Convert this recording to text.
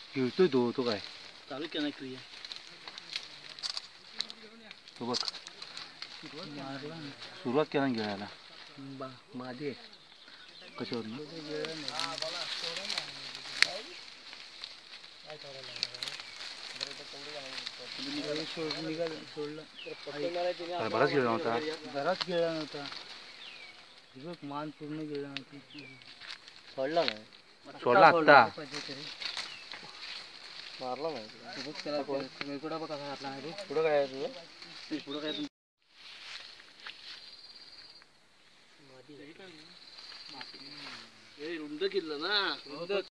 गिळतोय तो काय चालू केला क्रिया तो बघ मारला सुरुवात केला ना गिळायला मादी कशावर बराच गिळला होता बराच गिळला नव्हता मान पूर्ण गिळला नव्हती सोडला नाही सोडला आत्ता मारला नाही पुढं बघ कसा घातला नाही पुढं काय आहे तुझं पुढं काय रुंद किल्ला ना